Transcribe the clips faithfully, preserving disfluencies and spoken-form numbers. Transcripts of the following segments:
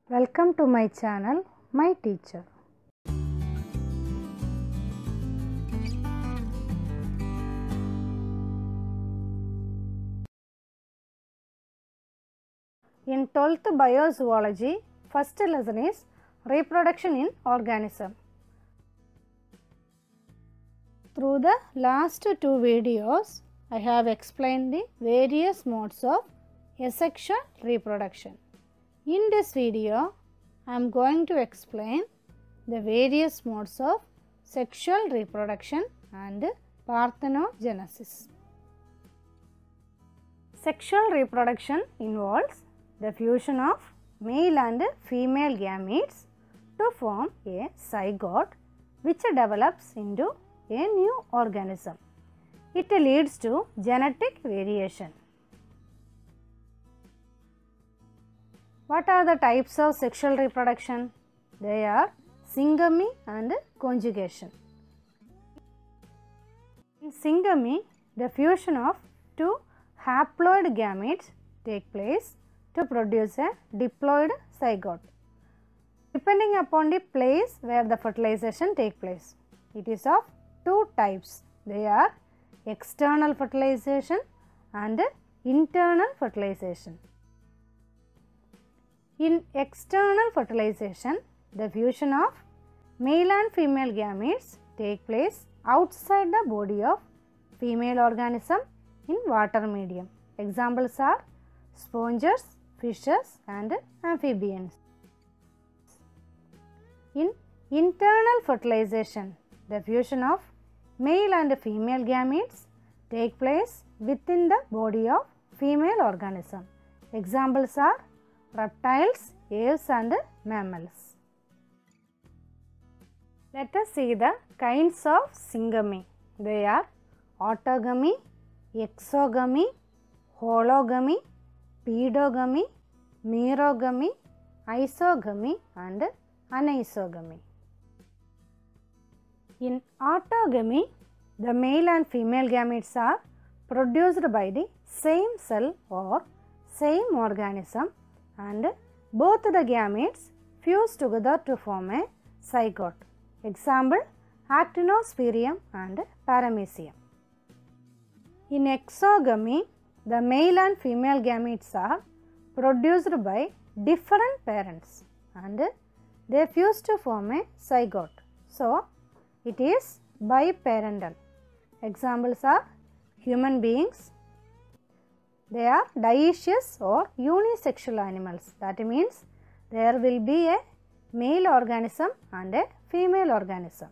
Welcome to my channel, My Teacher. In twelfth Biozoology, first lesson is reproduction in organism. Through the last two videos, I have explained the various modes of asexual reproduction. In this video, I am going to explain the various modes of sexual reproduction and parthenogenesis. Sexual reproduction involves the fusion of male and female gametes to form a zygote which develops into a new organism. It leads to genetic variation. What are the types of sexual reproduction? They are syngamy and conjugation. In syngamy, the fusion of two haploid gametes take place to produce a diploid zygote, depending upon the place where the fertilization takes place. It is of two types. They are external fertilization and internal fertilization. In external fertilization, the fusion of male and female gametes take place outside the body of female organism in water medium. Examples are sponges, fishes and amphibians. In internal fertilization, the fusion of male and female gametes take place within the body of female organism. Examples are reptiles, aves and mammals. Let us see the kinds of syngamy. They are autogamy, exogamy, hologamy, pedogamy, merogamy, isogamy and anisogamy. In autogamy, the male and female gametes are produced by the same cell or same organism, and both the gametes fuse together to form a zygote. Example, Actinosphaerium and Paramecium. In exogamy, the male and female gametes are produced by different parents and they fuse to form a zygote. So, it is biparental. Examples are human beings. They are dioecious or unisexual animals. That means there will be a male organism and a female organism.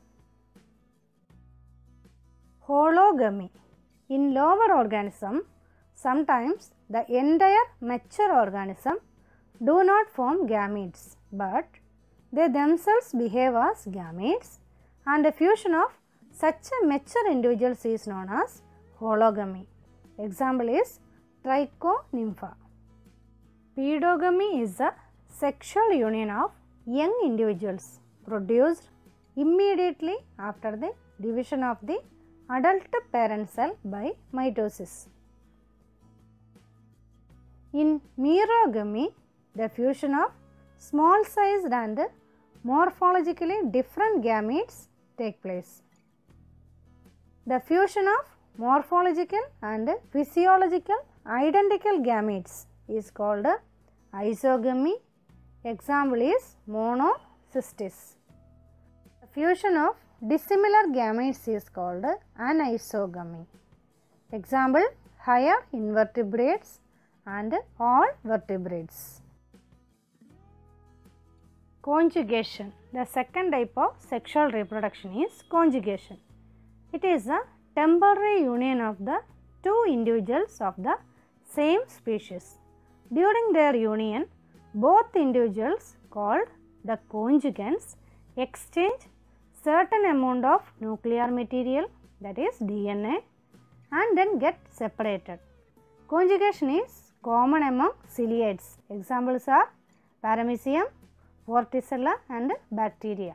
Hologamy. In lower organism, sometimes the entire mature organism do not form gametes, but they themselves behave as gametes, and the fusion of such a mature individuals is known as hologamy. Example is Trichonympha. Pedogamy is the sexual union of young individuals produced immediately after the division of the adult parent cell by mitosis. In merogamy, the fusion of small sized and morphologically different gametes take place. The fusion of morphological and physiological identical gametes is called isogamy. Example is monocystis. The fusion of dissimilar gametes is called anisogamy. Example, higher invertebrates and all vertebrates. Conjugation. The second type of sexual reproduction is conjugation. It is a temporary union of the two individuals of the same species. During their union, both individuals called the conjugants exchange certain amount of nuclear material, that is D N A, and then get separated. Conjugation is common among ciliates. Examples are Paramecium, Vorticella and bacteria.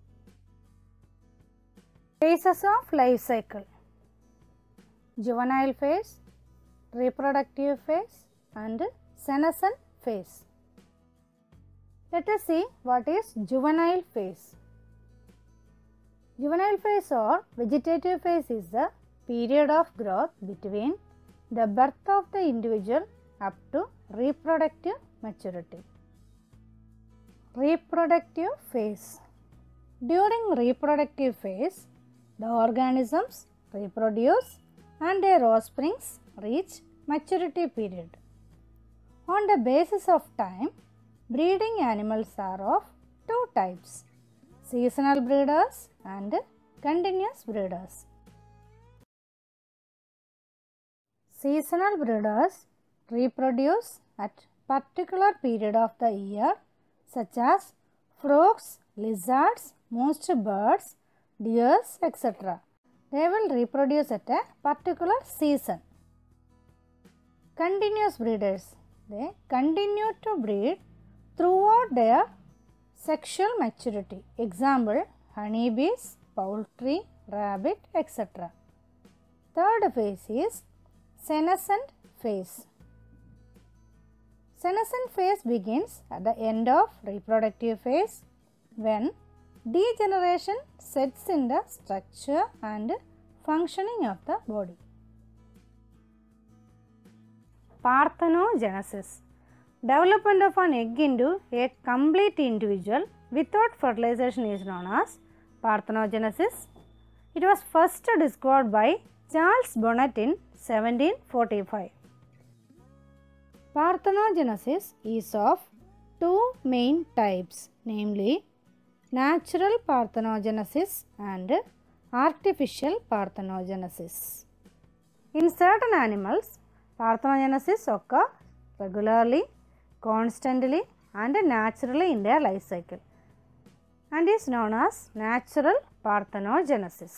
Phases of life cycle: juvenile phase, reproductive phase and senescent phase. Let us see what is juvenile phase. Juvenile phase or vegetative phase is the period of growth between the birth of the individual up to reproductive maturity. Reproductive phase. During reproductive phase, the organisms reproduce and their offsprings reach maturity period. On the basis of time, breeding animals are of two types, seasonal breeders and continuous breeders. Seasonal breeders reproduce at particular period of the year, such as frogs, lizards, most birds, deers, et cetera. They will reproduce at a particular season. Continuous breeders, they continue to breed throughout their sexual maturity. Example, honeybees, poultry, rabbit, et cetera. Third phase is senescent phase. Senescent phase begins at the end of reproductive phase when degeneration sets in the structure and functioning of the body. Parthenogenesis. Development of an egg into a complete individual without fertilization is known as parthenogenesis. It was first discovered by Charles Bonnet in seventeen forty-five. Parthenogenesis is of two main types, namely natural parthenogenesis and artificial parthenogenesis. In certain animals, parthenogenesis occurs regularly, constantly and naturally in their life cycle and is known as natural parthenogenesis.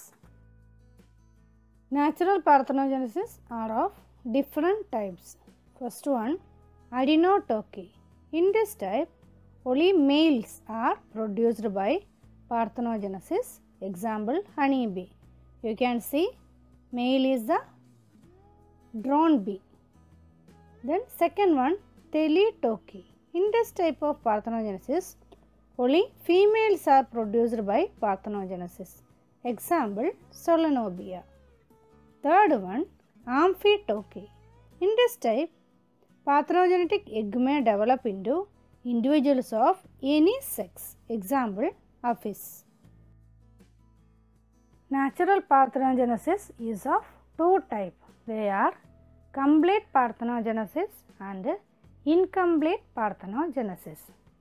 Natural parthenogenesis are of different types. First one, Adenotoki. In this type, only males are produced by parthenogenesis. Example, honeybee. You can see male is the drone bee. Then second one, Teletoki. In this type of parthenogenesis, only females are produced by parthenogenesis. Example, Solenobia. Third one, Amphitoki. In this type, parthenogenetic egg may develop into individuals of any sex. Example, Apis. Natural parthenogenesis is of two types. They are complete parthenogenesis and incomplete parthenogenesis.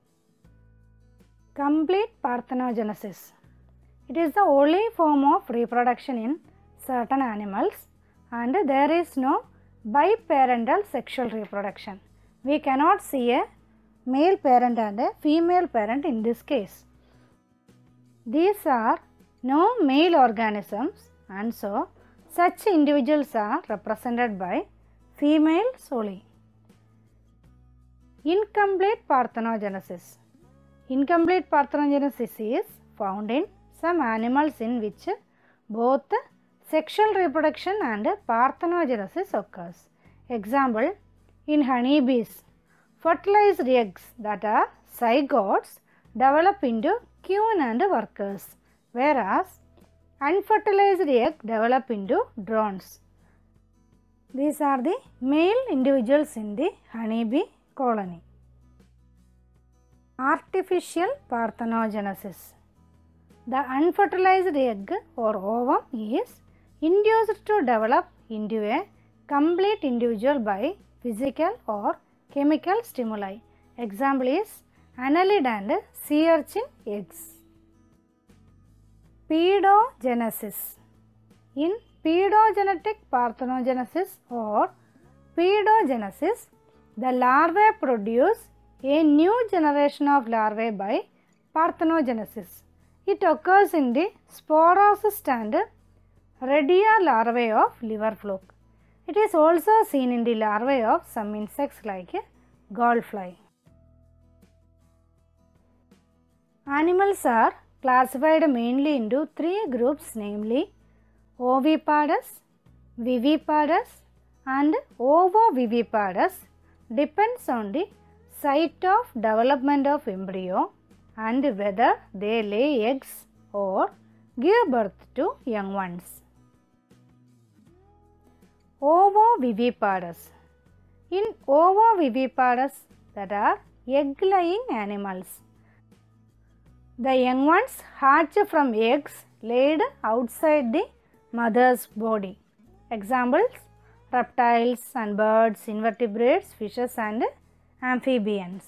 Complete parthenogenesis. It is the only form of reproduction in certain animals and there is no biparental sexual reproduction. We cannot see a male parent and a female parent in this case. These are no male organisms and so such individuals are represented by females only. Incomplete parthenogenesis. Incomplete parthenogenesis is found in some animals in which both sexual reproduction and parthenogenesis occurs. Example, in honeybees, fertilized eggs that are zygotes develop into queen and workers, whereas unfertilized eggs develop into drones. These are the male individuals in the honeybee colony. Artificial parthenogenesis. The unfertilized egg or ovum is induced to develop into a complete individual by physical or chemical stimuli. Example is annelid and sea urchin eggs. Pedogenesis. In pedogenetic parthenogenesis or pedogenesis, the larvae produce a new generation of larvae by parthenogenesis. It occurs in the sporocyst and redia larvae of liver fluke. It is also seen in the larvae of some insects like gallfly. Animals are classified mainly into three groups, namely oviparous, viviparous and ovoviviparous, depends on the site of development of embryo and whether they lay eggs or give birth to young ones. Ovoviviparous. In ovoviviparous, that are egg-laying animals, the young ones hatch from eggs laid outside the mother's body. Examples: reptiles and birds, invertebrates, fishes and amphibians.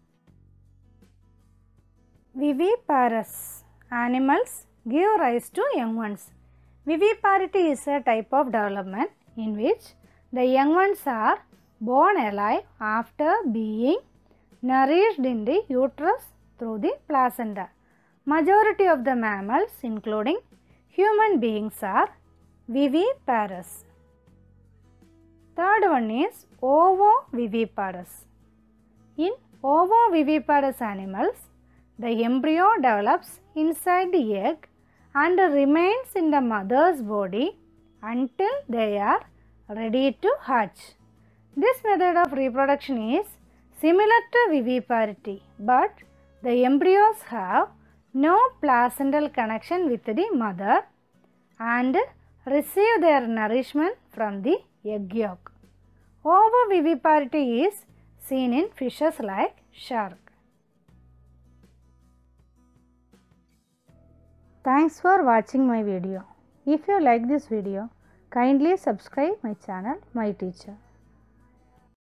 Viviparous animals give rise to young ones. Viviparity is a type of development in which the young ones are born alive after being nourished in the uterus through the placenta. Majority of the mammals, including human beings, are viviparous. Third one is ovoviviparous. In ovoviviparous animals, the embryo develops inside the egg and remains in the mother's body until they are ready to hatch. This method of reproduction is similar to viviparity, but the embryos have no placental connection with the mother and receive their nourishment from the egg yolk. Ovoviviparity is seen in fishes like shark. Thanks for watching my video. If you like this video, kindly subscribe my channel, My Teacher.